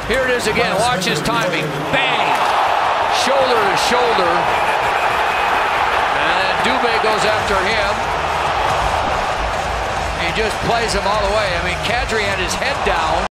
Here it is again. Watch his timing. Bang! Shoulder to shoulder. And Dubé goes after him. He just plays him all the way. I mean, Kadri had his head down.